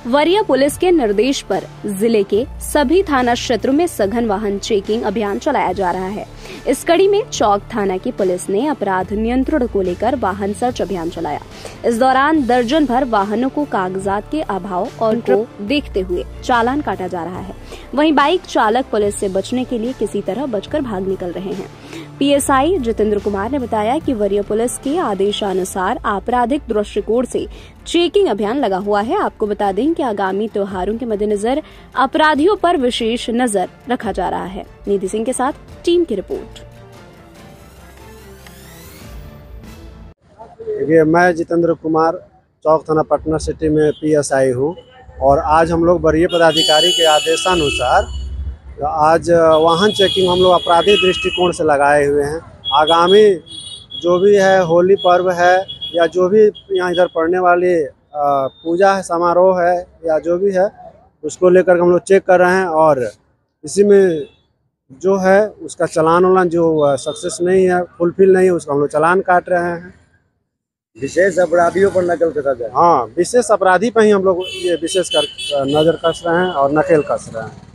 वरीय पुलिस के निर्देश पर जिले के सभी थाना क्षेत्रों में सघन वाहन चेकिंग अभियान चलाया जा रहा है। इस कड़ी में चौक थाना की पुलिस ने अपराध नियंत्रण को लेकर वाहन सर्च अभियान चलाया। इस दौरान दर्जन भर वाहनों को कागजात के अभाव और को देखते हुए चालान काटा जा रहा है। वहीं बाइक चालक पुलिस से बचने के लिए किसी तरह बचकर भाग निकल रहे हैं। पीएसआई जितेंद्र कुमार ने बताया कि वरीय पुलिस के आदेशानुसार आपराधिक दृष्टिकोण से चेकिंग अभियान लगा हुआ है। आपको बता दें कि आगामी त्योहारों के मद्देनजर अपराधियों पर विशेष नजर रखा जा रहा है। निधि सिंह के साथ टीम की रिपोर्ट। देखिए, मैं जितेंद्र कुमार चौक थाना पटना सिटी में पीएसआई हूँ और आज हम लोग वरीय पदाधिकारी के आदेशानुसार आज वाहन चेकिंग हम लोग आपराधिक दृष्टिकोण से लगाए हुए हैं। आगामी जो भी है होली पर्व है या जो भी यहाँ इधर पड़ने वाली पूजा है, समारोह है या जो भी है, उसको लेकर हम लोग चेक कर रहे हैं और इसी में जो है उसका चालान वालान जो सक्सेस नहीं है, फुलफिल नहीं है, उसका हम लोग चालान काट रहे हैं। विशेष अपराधियों पर नकल कसा जाए। हाँ, विशेष अपराधी पर ही हम लोग ये विशेष कर नज़र कस रहे हैं और नकेल कस रहे हैं।